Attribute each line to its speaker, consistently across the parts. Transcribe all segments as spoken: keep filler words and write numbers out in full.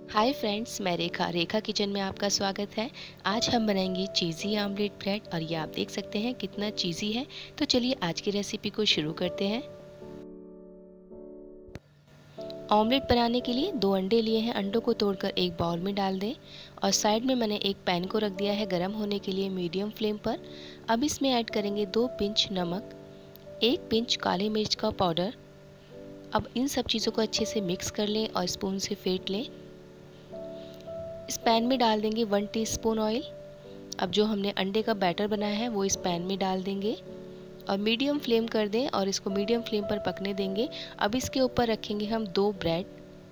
Speaker 1: Hi friends, मैं रेखा रेखा kitchen में आपका स्वागत है। आज हम बनाएंगे चीज़ी आमलेट ब्रेड और ये आप देख सकते हैं कितना चीज़ी है। तो चलिए आज की रेसिपी को शुरू करते हैं। ऑमलेट बनाने के लिए दो अंडे लिए हैं। अंडों को तोड़कर एक बाउल में डाल दें और साइड में मैंने एक पैन को रख दिया है गर्म होने के लिए मीडियम फ्लेम पर। अब इसमें ऐड करेंगे दो पिंच नमक, एक पिंच काली मिर्च का पाउडर। अब इन सब चीज़ों को अच्छे से मिक्स कर लें और स्पून से फेंट लें। इस पैन में डाल देंगे वन टीस्पून ऑयल। अब जो हमने अंडे का बैटर बनाया है वो इस पैन में डाल देंगे और मीडियम फ्लेम कर दें और इसको मीडियम फ्लेम पर पकने देंगे। अब इसके ऊपर रखेंगे हम दो ब्रेड,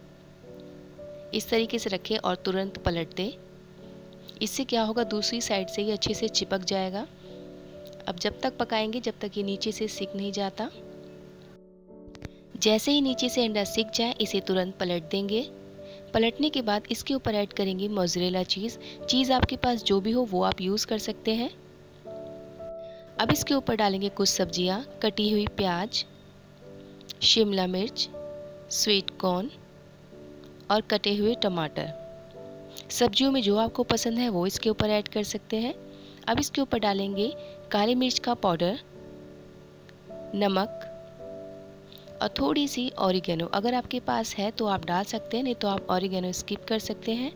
Speaker 1: इस तरीके से रखें और तुरंत पलट दें। इससे क्या होगा, दूसरी साइड से ये अच्छे से चिपक जाएगा। अब जब तक पकाएंगे जब तक ये नीचे से सिक नहीं जाता। जैसे ही नीचे से अंडा सिक जाए इसे तुरंत पलट देंगे। पलटने के बाद इसके ऊपर ऐड करेंगे मोज़रेला चीज़। चीज़ आपके पास जो भी हो वो आप यूज़ कर सकते हैं। अब इसके ऊपर डालेंगे कुछ सब्जियां, कटी हुई प्याज, शिमला मिर्च, स्वीट कॉर्न और कटे हुए टमाटर। सब्जियों में जो आपको पसंद है वो इसके ऊपर ऐड कर सकते हैं। अब इसके ऊपर डालेंगे काली मिर्च का पाउडर, नमक और थोड़ी सी ऑरिगेनो। अगर आपके पास है तो आप डाल सकते हैं, नहीं तो आप ऑरिगेनो स्किप कर सकते हैं।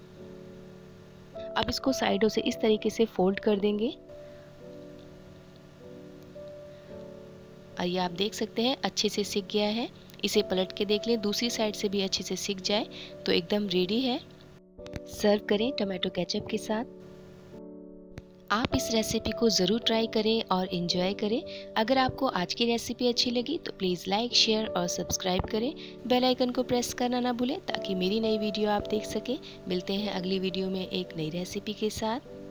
Speaker 1: अब इसको साइडों से इस तरीके से फोल्ड कर देंगे। ये आप देख सकते हैं अच्छे से सिक गया है। इसे पलट के देख लें, दूसरी साइड से भी अच्छे से सिक जाए तो एकदम रेडी है। सर्व करें टमाटो केचप के साथ। आप इस रेसिपी को ज़रूर ट्राई करें और इन्जॉय करें। अगर आपको आज की रेसिपी अच्छी लगी तो प्लीज़ लाइक, शेयर और सब्सक्राइब करें। बेल आइकन को प्रेस करना ना भूलें ताकि मेरी नई वीडियो आप देख सकें। मिलते हैं अगली वीडियो में एक नई रेसिपी के साथ।